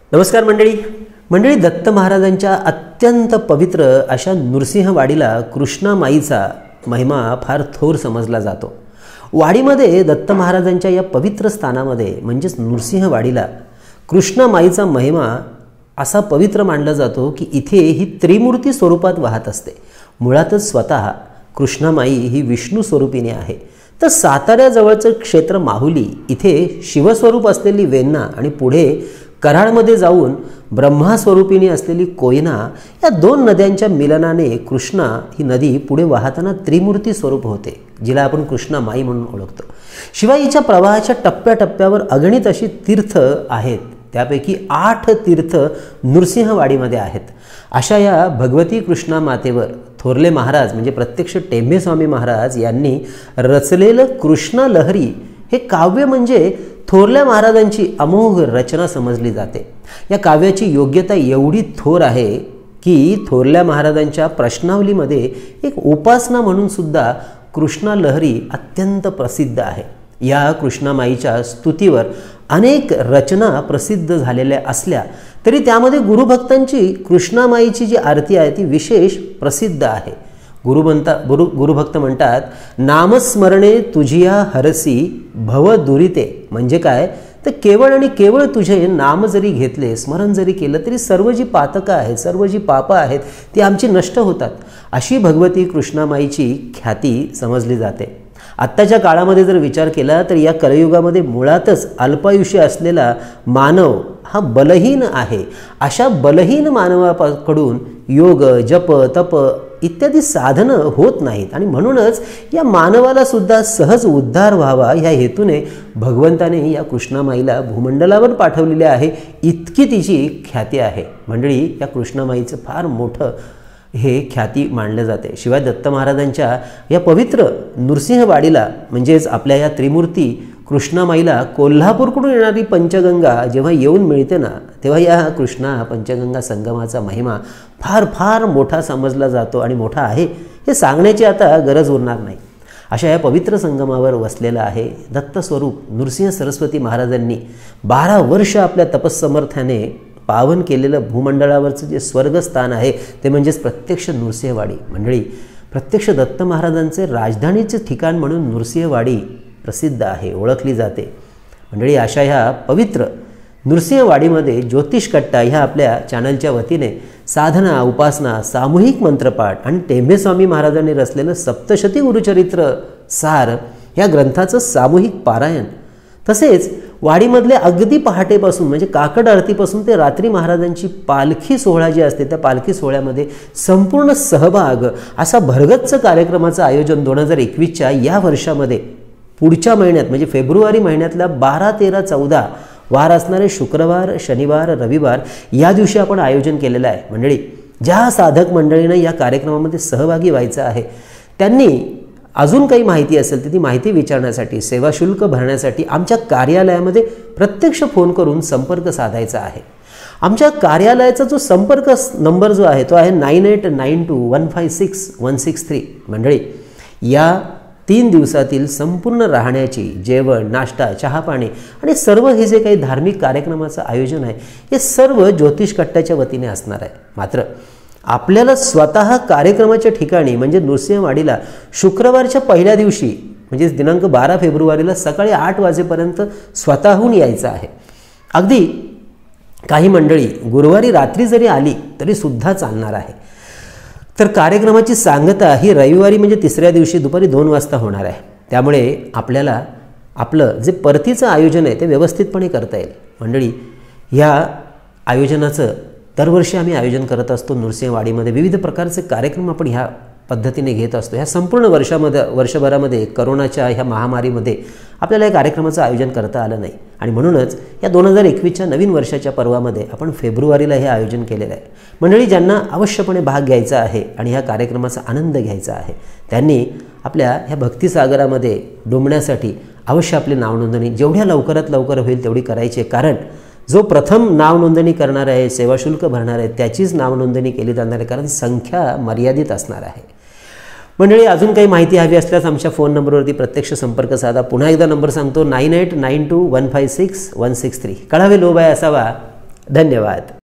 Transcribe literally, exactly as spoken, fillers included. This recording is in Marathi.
नमस्कार मंडळी मंडळी दत्त महाराजांच्या अत्यंत पवित्र अशा नृसिंहवाडीला कृष्णामाईचा महिमा फार थोर समजला जातो। वाडीमध्ये दत्त महाराजांच्या या पवित्र स्थानामध्ये म्हणजेच नृसिंहवाडीला कृष्णामाईचा महिमा असा पवित्र मानला जातो की इथे ही त्रिमूर्ती स्वरूपात वाहत असते। मुळातच स्वतः कृष्णामाई ही विष्णू स्वरूपिणी आहे। तर साताऱ्याजवळचं क्षेत्र माहुली इथे शिवस्वरूप असलेली वेण्णा आणि पुढे कराडमध्ये जाऊन ब्रह्मा स्वरूपिणी असलेली कोयना या दोन नद्यांच्या मिलनाने कृष्णा ही नदी पुढे वाहताना त्रिमूर्ती स्वरूप होते, जिला आपण कृष्णामाई म्हणून ओळखतो। शिवाय हिच्या प्रवाहाच्या टप्प्याटप्प्यावर अगणित अशी तीर्थ आहेत, त्यापैकी आठ तीर्थ नृसिंहवाडीमध्ये आहेत। अशा या भगवती कृष्णा मातेवर थोरले महाराज म्हणजे प्रत्यक्ष टेंभे स्वामी महाराज यांनी रचलेलं कृष्णा लहरी हे काव्य म्हणजे थोरल्या महाराजांची अमोघ रचना समजली जाते। या काव्याची योग्यता एवढी थोर आहे की थोरल्या महाराजांच्या प्रश्नावलीमध्ये एक उपासना म्हणून सुद्धा कृष्णा लहरी अत्यंत प्रसिद्ध आहे। या कृष्णामाईच्या स्तुतीवर अनेक रचना प्रसिद्ध झालेल्या असल्या तरी त्यामध्ये गुरुभक्तांची कृष्णामाईची जी आरती आहे ती विशेष प्रसिद्ध आहे। गुरु म्हणता गुरु गुरुभक्त म्हणतात, नामस्मरणे तुझिया हरसी भव दुरिते। म्हणजे काय तर केवळ आणि केवळ तुझे नाम जरी घेतले, स्मरण जरी केलं तरी सर्व जी पातकं आहेत, सर्व जी पापं आहेत ती आमची नष्ट होतात, अशी भगवती कृष्णामाईची ख्याती समजली जाते। आत्ताच्या काळामध्ये जर विचार केला तर या कलियुगामध्ये मुळातच अल्पायुष्य असलेला मानव हा बलहीन आहे। अशा बलहीन मानवाकडून योग जप तप इत्यादी साधनं होत नाहीत आणि म्हणूनच या मानवाला सुद्धा सहज उद्धार व्हावा ह्या हेतूने भगवंताने या कृष्णामाईला भूमंडलावर पाठवलेले आहे। इतकी तिची ख्याती आहे। मंडळी या कृष्णामाईचं फार मोठं हे ख्याती मानले जाते। शिवाय दत्त महाराजांच्या या पवित्र नृसिंहवाडीला म्हणजेच आपल्या या त्रिमूर्ती कृष्णामाईला कोल्हापूरकडून येणारी पंचगंगा जेव्हा येऊन मिळते ना, तेव्हा या कृष्णा पंचगंगा संगमाचा महिमा फार फार मोठा समजला जातो आणि मोठा आहे हे सांगण्याची आता गरज उरणार नाही। अशा या पवित्र संगमावर वसलेला आहे दत्तस्वरूप नृसिंह सरस्वती महाराजांनी बारा वर्ष आपल्या तपस्समर्थाने पावन केलेलं भूमंडळावरचं जे स्वर्गस्थान आहे ते म्हणजेच प्रत्यक्ष नृसिंहवाडी। मंडळी प्रत्यक्ष दत्त महाराजांचे राजधानीचे ठिकाण म्हणून नृसिंहवाडी प्रसिद्ध आहे, ओळखली जाते। मंडळी अशा ह्या पवित्र नृसिंहवाडीमध्ये ज्योतिष कट्टा ह्या आपल्या चॅनलच्या वतीने साधना उपासना सामूहिक मंत्रपाठ आणि टेंभे स्वामी महाराजांनी रचलेलं सप्तशती गुरुचरित्र सार ह्या ग्रंथाचं सामूहिक पारायण, तसेच वाडीमधले अगदी पहाटेपासून म्हणजे काकड आरतीपासून ते रात्री महाराजांची पालखी सोहळा जी असते त्या पालखी सोहळ्यामध्ये संपूर्ण सहभाग असा भरगच्च कार्यक्रमाचं आयोजन दोन हजार एकवीसच्या या वर्षामध्ये पुढच्या महिन्यात म्हणजे फेब्रुवारी महिन्यातल्या बारा तेरा चौदा वार असणारे शुक्रवार शनिवार रविवार या दिवशी आपण आयोजन केलेलं आहे। मंडळी ज्या साधक मंडळीनं या कार्यक्रमामध्ये सहभागी व्हायचं आहे त्यांनी अजून काही माहिती असेल तर ती माहिती विचारण्यासाठी सेवा शुल्क भरण्यासाठी आमच्या कार्यालयामध्ये प्रत्यक्ष फोन करून संपर्क साधायचा आहे। आमच्या कार्यालयाचा जो संपर्क नंबर जो आहे तो आहे nine eight nine two one five six one six three. मंडळी या तीन दिवसातील संपूर्ण राहण्याची जेवण नाश्ता चहा पाणी आणि सर्व हे जे काही धार्मिक कार्यक्रमाचं आयोजन आहे हे सर्व ज्योतिष कट्ट्याच्या वतीने असणार आहे। मात्र आपल्याला स्वतः कार्यक्रमाच्या ठिकाणी म्हणजे नृसिंहवाडीला शुक्रवारच्या पहिल्या दिवशी म्हणजे दिनांक बारा फेब्रुवारीला सकाळी आठ वाजेपर्यंत स्वतःहून यायचं आहे। अगदी काही मंडळी गुरुवारी रात्री जरी आली तरी सुद्धा चालणार आहे। तर कार्यक्रमाची सांगता ही रविवारी म्हणजे तिसऱ्या दिवशी दुपारी दोन वाजता होणार आहे। त्यामुळे आपल्याला आपलं जे परतीचं आयोजन आहे ते व्यवस्थितपणे करता येईल। मंडळी ह्या आयोजनाचं दरवर्षी आम्ही आयोजन करत असतो नृसिंहवाडीमध्ये। विविध प्रकारचे कार्यक्रम आपण ह्या पद्धतीने घेत असतो। ह्या संपूर्ण वर्षामध्ये वर्षभरामध्ये करोनाच्या ह्या महामारीमध्ये आपल्याला या कार्यक्रमाचं आयोजन करता आलं नाही आणि म्हणूनच या दोन हजार एकवीसच्या नवीन वर्षाच्या पर्वामध्ये आपण फेब्रुवारीला हे आयोजन केलेलं आहे। मंडळी ज्यांना अवश्यपणे भाग घ्यायचा आहे आणि ह्या कार्यक्रमाचा आनंद घ्यायचा आहे त्यांनी आपल्या ह्या भक्तिसागरामध्ये डुंबण्यासाठी अवश्य आपली नावनोंदणी जेवढ्या लवकरात लवकर होईल तेवढी करायची आहे। कारण जो प्रथम नावनोंदणी करणार आहे सेवा शुल्क भरणार आहे त्याचीच नावनोंदणी केली जाणार आहे, कारण संख्या मर्यादित असणार आहे। मंडळी अजून काही माहिती हवी असल्यास आमच्या फोन नंबरवरती प्रत्यक्ष संपर्क साधा। पुन्हा एकदा नंबर सांगतो nine eight nine two one five six one six three. कळावे लोभाय असावा धन्यवाद.